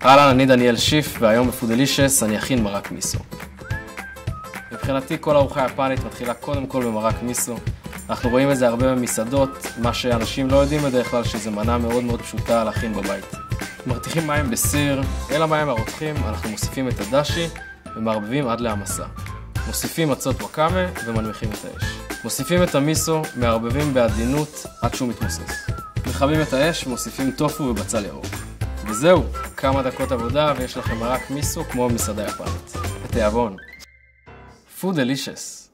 אהלן, אני דניאל שיף, והיום בפודלישס אני אכין מרק מיסו. מבחינתי כל ארוחה יפנית מתחילה קודם כל במרק מיסו. אנחנו רואים את זה הרבה במסעדות, מה שאנשים לא יודעים בדרך כלל שזה מנה מאוד מאוד פשוטה להכין בבית. מרתיחים מים בסיר, אל המים הרותחים אנחנו מוסיפים את הדשי ומערבבים עד להמסה. מוסיפים מצות וואקאמה ומנמיכים את האש. מוסיפים את המיסו, מערבבים בעדינות עד שהוא מתמוסס. מכבים את האש ומוסיפים טופו ובצל ירוק. וזהו, כמה דקות עבודה ויש לכם מרק מיסו כמו במסעדה יפנית. בתיאבון. פודלישס.